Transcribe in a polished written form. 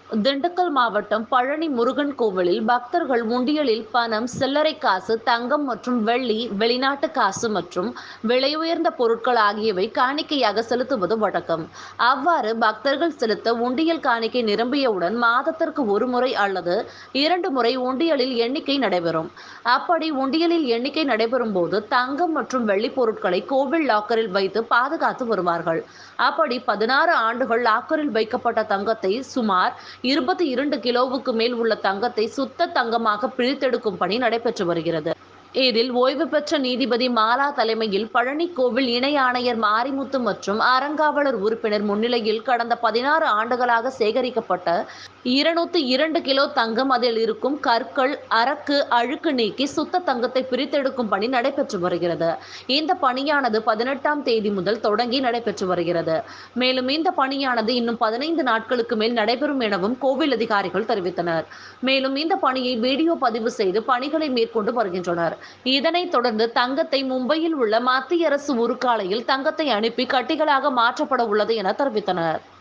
திண்டுக்கல் மாவட்டம் பழனி முருகன் கோவிலில் பக்தர்கள் உண்டியலில் பணம், சில்லறை காசு, தங்கம் மற்றும் வெள்ளி, வெளிநாட்டு காசு மற்றும் விலை உயர்ந்த பொருட்கள் ஆகியவை காணிக்கையாக செலுத்துவது வழக்கம். அவ்வாறு பக்தர்கள் செலுத்த உண்டியல் காணிக்கை நிரம்பியவுடன் மாதத்திற்கு ஒரு முறை அல்லது 2 முறை உண்டியலில் எண்ணிக்கை நடைபெறும். அப்படி உண்டியலில் எண்ணிக்கை நடைபெறும் போது தங்கம் மற்றும் வெள்ளி பொருட்களை கோவில் லாக்கரில் வைத்து பாதுகாத்து வருவார்கள். அப்படி 16 ஆண்டுகள் லாக்கரில் வைக்கப்பட்ட தங்கத்தை சுமார் 22 கிலோவுக்கு மேல் உள்ள தங்கத்தை சுத்த தங்கமாக பிரித்தெடுக்கும் பணி நடைபெற்று வருகிறது. இதில் ஓய்வு பெற்ற நீதிபதி மாலா தலைமையில் பழனி கோவில் இணை ஆணையர் மாரிமுத்து மற்றும் அறங்காவலர் உறுப்பினர் முன்னிலையில் கடந்த 16 ஆண்டுகளாக சேகரிக்கப்பட்ட 202 கிலோ தங்கம், அதில் இருக்கும் கற்கள், அரக்கு, அழுக்கு நீக்கி சுத்த தங்கத்தை பிரித்தெடுக்கும் பணி நடைபெற்று வருகிறது. இந்த பணியானது 18ஆம் தேதி முதல் தொடங்கி நடைபெற்று வருகிறது. மேலும் இந்த பணியானது இன்னும் 15 நாட்களுக்கு மேல் நடைபெறும் எனவும் கோவில் அதிகாரிகள் தெரிவித்தனர். மேலும் இந்த பணியை வீடியோ பதிவு செய்து பணிகளை மேற்கொண்டு வருகின்றனர். இதனைத் தொடர்ந்து தங்கத்தை மும்பையில் உள்ள மத்திய அரசு உருக்காலையில் தங்கத்தை அனுப்பி கட்டிகளாக மாற்றப்பட உள்ளது என தெரிவித்தனர்.